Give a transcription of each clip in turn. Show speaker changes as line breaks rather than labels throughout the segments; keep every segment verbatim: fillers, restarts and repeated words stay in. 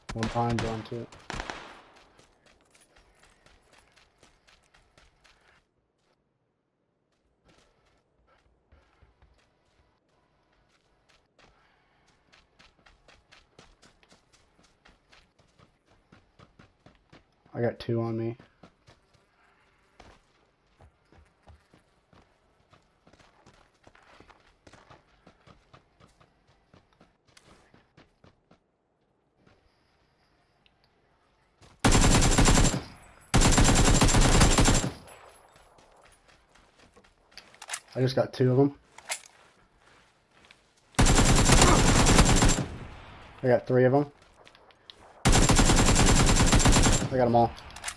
One behind John too. I got two on me. I just got two of them. I got three of them. I got them all.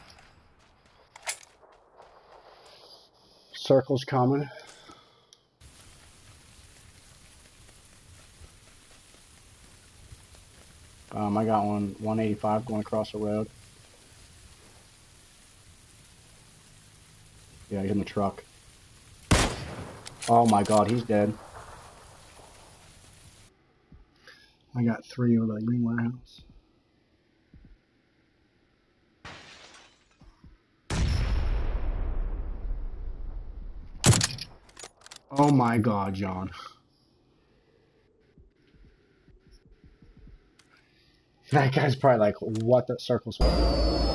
Circle's coming. Um, I got one one eighty-five going across the road. Yeah, he's in the truck. Oh my god, he's dead. I got three over the green warehouse. Oh my god, John. That guy's probably like, what the circle's for?